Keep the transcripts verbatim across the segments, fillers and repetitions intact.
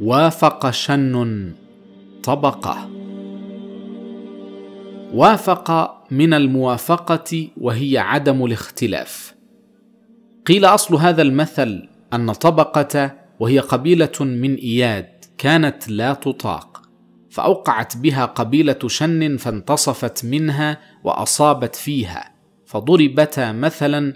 وافق شن طبقة. وافق من الموافقة وهي عدم الاختلاف. قيل أصل هذا المثل أن طبقة وهي قبيلة من إياد كانت لا تطاق، فأوقعت بها قبيلة شن فانتصفت منها وأصابت فيها، فضربتا مثلا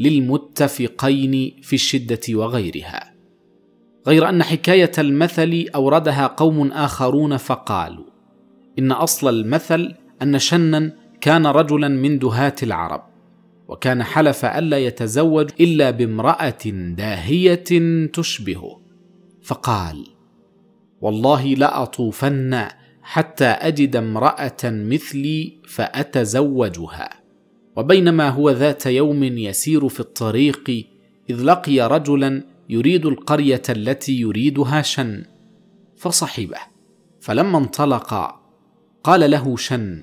للمتفقين في الشدة وغيرها. غير أن حكاية المثل أوردها قوم آخرون فقالوا إن أصل المثل أن شنا كان رجلا من دهاة العرب، وكان حلف ألا يتزوج إلا بامرأة داهية تشبهه، فقال: والله لأطوفن حتى أجد امرأة مثلي فأتزوجها. وبينما هو ذات يوم يسير في الطريق إذ لقي رجلا يريد القرية التي يريدها شن، فصحبه. فلما انطلقا قال له شن: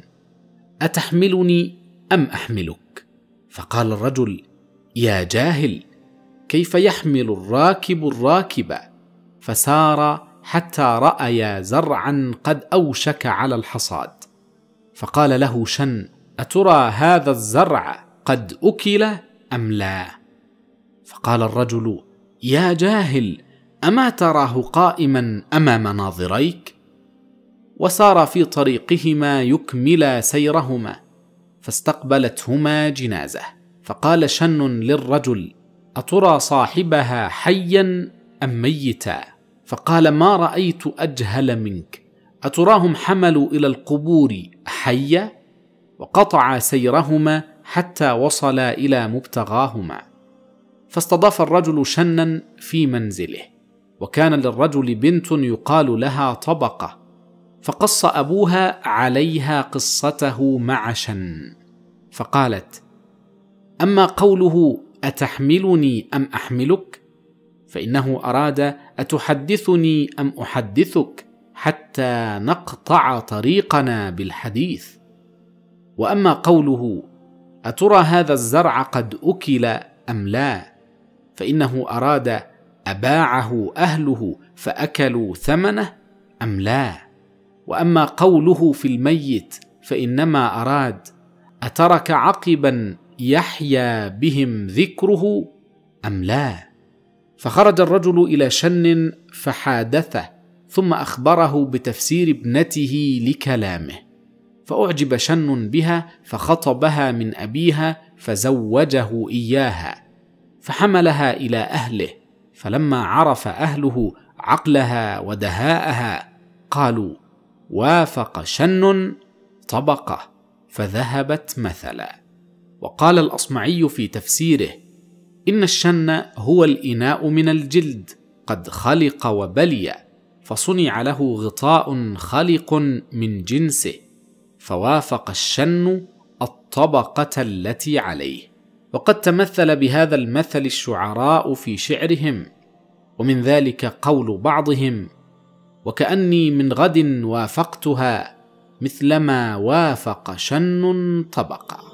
أتحملني أم أحملك؟ فقال الرجل: يا جاهل، كيف يحمل الراكب الراكب؟ فسار حتى رأيا زرعا قد أوشك على الحصاد، فقال له شن: أترى هذا الزرع قد أكل أم لا؟ فقال الرجل: يا جاهل، أما تراه قائما أمام ناظريك؟ وسار في طريقهما يكملا سيرهما، فاستقبلتهما جنازة، فقال شن للرجل: أترى صاحبها حيا أم ميتا؟ فقال: ما رأيت أجهل منك، أتراهم حملوا إلى القبور حيا؟ وقطع سيرهما حتى وصلا إلى مبتغاهما. فاستضاف الرجل شنا في منزله، وكان للرجل بنت يقال لها طبقة، فقص أبوها عليها قصته مع شن، فقالت: أما قوله أتحملني أم أحملك؟ فإنه أراد أتحدثني أم أحدثك حتى نقطع طريقنا بالحديث. وأما قوله أترى هذا الزرع قد أكل أم لا؟ فإنه أراد أباعه أهله فأكلوا ثمنه أم لا؟ وأما قوله في الميت فإنما أراد أترك عقبا يحيا بهم ذكره أم لا؟ فخرج الرجل إلى شن فحادثه، ثم أخبره بتفسير ابنته لكلامه، فأعجب شن بها فخطبها من أبيها فزوجه إياها، فحملها إلى أهله. فلما عرف أهله عقلها ودهاءها قالوا: وافق شن طبقة، فذهبت مثلا. وقال الأصمعي في تفسيره: إن الشن هو الإناء من الجلد قد خلق وبلي، فصنع له غطاء خلق من جنسه، فوافق الشن الطبقة التي عليه. وقد تمثل بهذا المثل الشعراء في شعرهم، ومن ذلك قول بعضهم: وكأني من غد وافقتها مثلما وافق شن طبقة.